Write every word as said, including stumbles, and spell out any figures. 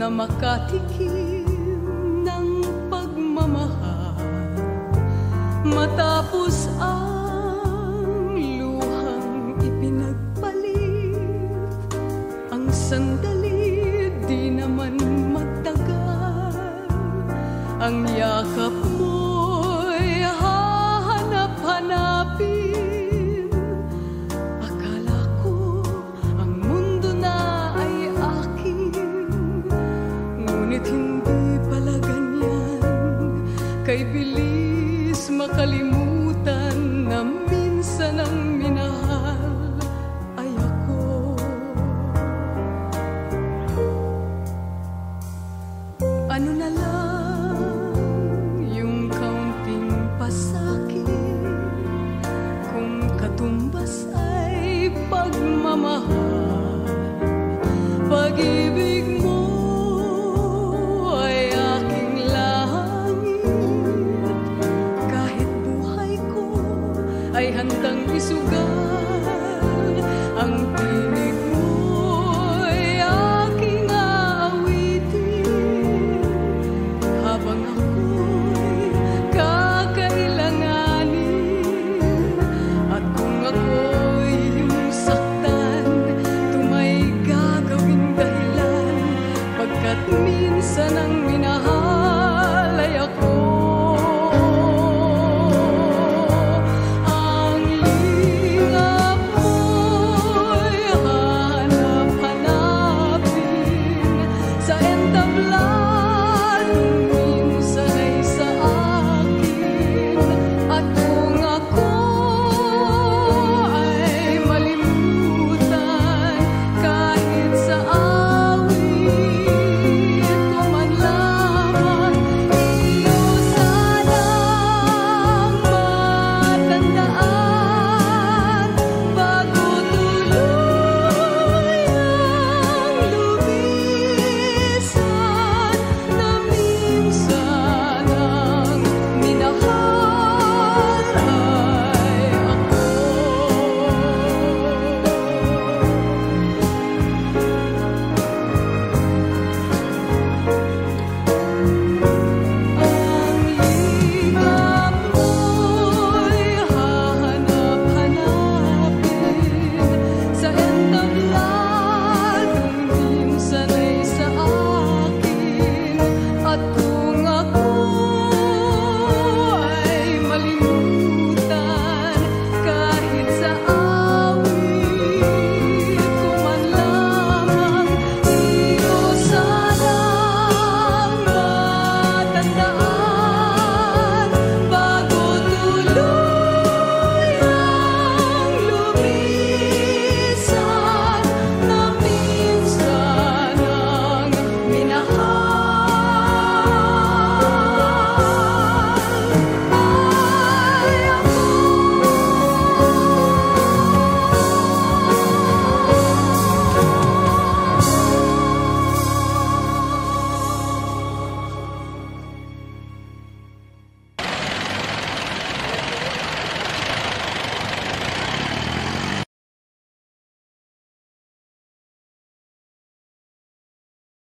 na makatikim ng pagmamahal matapos ang luhang ipinagpalit. Ang sandali di naman magtagal, ang yakap mo'y hahanap-hanapin. Akala ko ang mundo na ay akin, ngunit hindi pala ganyan. Kay bilis makalimutan na minsan ang minahal ay ako. Ano na lang yung kaunting pasakit kung katumbas ay pagmamahal. Pag-ibig mo ay aking langit, kahit buhay ko ay handang isugal. Ang tinig mo'y aking aawitin habang ako'y kakailanganin. At kung ako'y iyong saktan, tumay gagawing dahilan, pagkat minsan ang minahal ay ako.